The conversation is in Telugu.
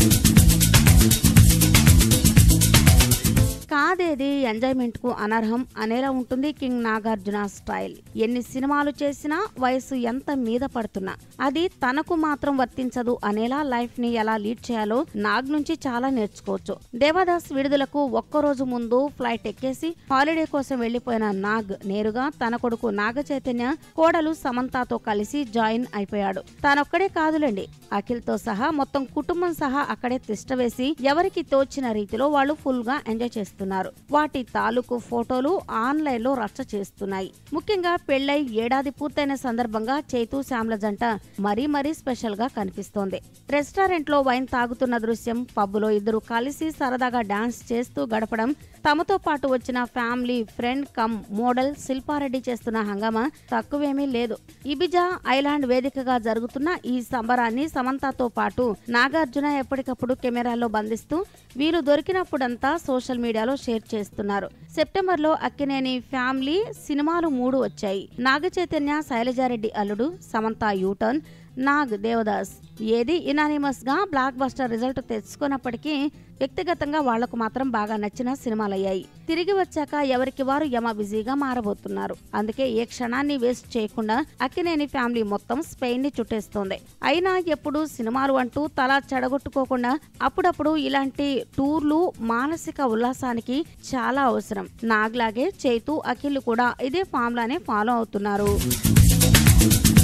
కాదేది ఎంజాయ్మెంట్ కు అనర్హం అనేలా ఉంటుంది కింగ్ నాగార్జున స్టైల్. ఎన్ని సినిమాలు చేసినా, వయసు ఎంత మీద పడుతున్నా అది తనకు మాత్రం వర్తించదు అనేలా లైఫ్ ని ఎలా లీడ్ చేయాలో నాగ్ నుంచి చాలా నేర్చుకోవచ్చు. దేవదాస్ విడుదలకు ఒక్కరోజు ముందు ఫ్లైట్ ఎక్కేసి హాలిడే కోసం వెళ్లిపోయిన నాగ్ నేరుగా తన కొడుకు నాగ చైతన్య, కోడలు సమంతతో కలిసి జాయిన్ అయిపోయాడు. తానొక్కడే కాదులేండి, అఖిల్ తో సహా మొత్తం కుటుంబం సహా అక్కడే తిష్టవేసి ఎవరికి తోచిన రీతిలో వాళ్ళు ఫుల్ గా ఎంజాయ్ చేస్తున్నారు. వాటి తాలూకు ఫోటోలు ఆన్లైన్ లో రచ్చ చేస్తున్నాయి. ముఖ్యంగా పెళ్లై ఏడాది పూర్తయిన సందర్భంగా చైతు శ్యామ్ల జంట మరీ స్పెషల్ గా కనిపిస్తోంది. రెస్టారెంట్ లో వైన్ తాగుతున్న దృశ్యం, పబ్బులో ఇద్దరు కలిసి సరదాగా డాన్స్ చేస్తూ గడపడం, తమతో పాటు వచ్చిన family friend come model Shilpa Reddy చేస్తున్న హంగామా తక్కువేమీ లేదు. ఇబిజా ఐలాండ్ వేదికగా జరుగుతున్న ఈ సంబరాన్ని సమంతతో పాటు నాగార్జున ఎప్పటికప్పుడు కెమెరాలో బంధిస్తూ వీరు దొరికినప్పుడంతా సోషల్ మీడియాలో షేర్ చేస్తున్నారు. సెప్టెంబర్లో అక్కినేని ఫ్యామిలీ సినిమాలు 3 వచ్చాయి. నాగ చైతన్య శైలజారెడ్డి అల్లుడు, సమంత యూటర్న్, నాగ్ దేవదాస్. ఏది ఇనానిమస్ గా బ్లాక్ బస్టర్ రిజల్ట్ తెచ్చుకున్నప్పటికీ వ్యక్తిగతంగా వాళ్లకు మాత్రం బాగా నచ్చిన సినిమాలయ్యాయి. తిరిగి వచ్చాక ఎవరికి వారు యమ బిజీగా మారబోతున్నారు. అందుకే ఏ క్షణాన్ని వేస్ట్ చేయకుండా అక్కినేని ఫ్యామిలీ మొత్తం స్పెయిన్ ని చుట్టేస్తోంది. అయినా ఎప్పుడు సినిమాలు అంటూ తల చెడగొట్టుకోకుండా అప్పుడప్పుడు ఇలాంటి టూర్లు మానసిక ఉల్లాసానికి చాలా అవసరం. నాగ్ లాగే చైతు, అఖిల్ కూడా ఇదే ఫామ్ లానే ఫాలో అవుతున్నారు.